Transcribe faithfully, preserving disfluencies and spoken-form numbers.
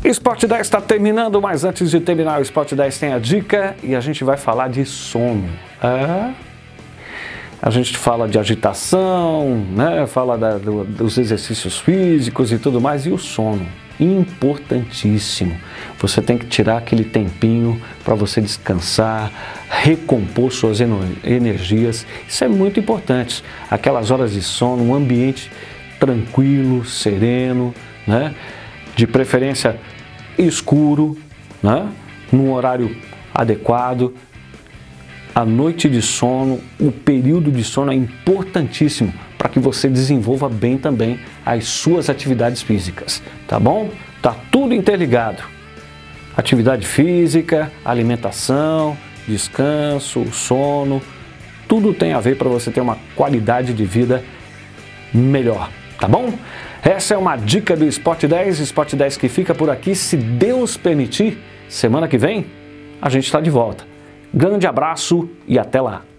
Sport dez está terminando, mas antes de terminar o Sport dez tem a dica e a gente vai falar de sono. É? A gente fala de agitação, né? Fala da, do, dos exercícios físicos e tudo mais, e o sono. Importantíssimo. Você tem que tirar aquele tempinho para você descansar, recompor suas energias. Isso é muito importante. Aquelas horas de sono, um ambiente tranquilo, sereno, né? De preferência escuro, né? Num horário adequado. A noite de sono, o período de sono é importantíssimo para que você desenvolva bem também as suas atividades físicas, tá bom? Tá tudo interligado. Atividade física, alimentação, descanso, sono, tudo tem a ver para você ter uma qualidade de vida melhor, tá bom? Essa é uma dica do Sport dez, Sport dez que fica por aqui. Se Deus permitir, semana que vem a gente está de volta. Grande abraço e até lá!